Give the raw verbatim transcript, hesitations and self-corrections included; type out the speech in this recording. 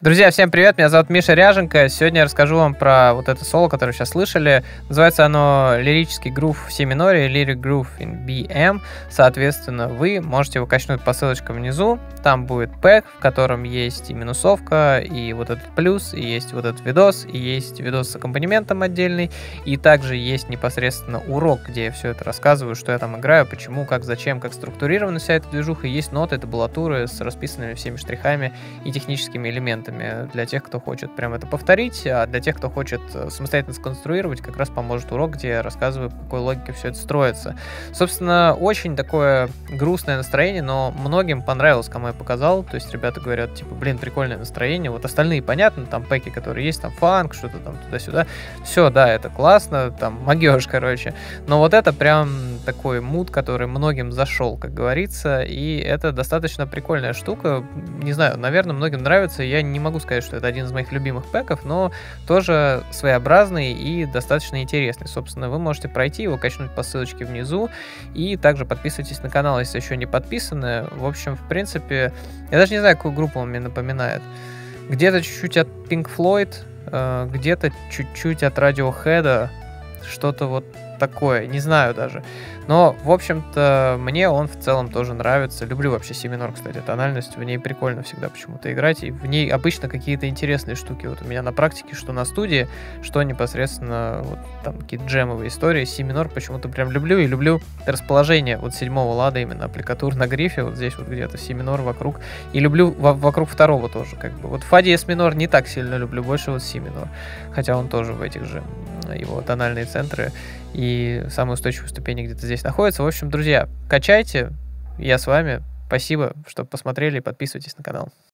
Друзья, всем привет, меня зовут Миша Ряженко. Сегодня я расскажу вам про вот это соло, которое сейчас слышали. Называется оно «Лирический грув в си миноре», «Lyric Groove in би эм». Соответственно, вы можете его качнуть по ссылочкам внизу. Там будет пэк, в котором есть и минусовка, и вот этот плюс, и есть вот этот видос, и есть видос с аккомпанементом отдельный, и также есть непосредственно урок, где я все это рассказываю, что я там играю, почему, как, зачем, как структурирована вся эта движуха. Есть ноты, табулатуры с расписанными всеми штрихами и техническими элементами для тех, кто хочет прям это повторить, а для тех, кто хочет самостоятельно сконструировать, как раз поможет урок, где я рассказываю, по какой логике все это строится. Собственно, очень такое грустное настроение, но многим понравилось, кому я показал. То есть ребята говорят, типа, блин, прикольное настроение. Вот остальные, понятно, там пэки, которые есть, там фанк, что-то там туда-сюда. Все, да, это классно, там магёж, короче. Но вот это прям такой мут, который многим зашел, как говорится, и это достаточно прикольная штука. Не знаю, наверное, многим нравится. Я не могу сказать, что это один из моих любимых пэков, но тоже своеобразный и достаточно интересный. Собственно, вы можете пройти его, качнуть по ссылочке внизу, и также подписывайтесь на канал, если еще не подписаны. В общем, в принципе, я даже не знаю, какую группу он мне напоминает. Где-то чуть-чуть от Pink Floyd, где-то чуть-чуть от Radiohead, что-то вот такое, не знаю даже. Но, в общем-то, мне он в целом тоже нравится. Люблю вообще си минор, кстати, тональность. В ней прикольно всегда почему-то играть. И в ней обычно какие-то интересные штуки. Вот у меня на практике, что на студии, что непосредственно вот там какие-то джемовые истории. Си минор почему-то прям люблю. И люблю расположение вот седьмого лада, именно аппликатур на грифе. Вот здесь вот где-то си минор вокруг. И люблю во- вокруг второго тоже. Как бы. Вот фа диез минор не так сильно люблю. Больше вот си минор. Хотя он тоже в этих же его тональные центры. И самые устойчивые ступени где-то здесь находятся. В общем, друзья, качайте. Я с вами. Спасибо, что посмотрели. Подписывайтесь на канал.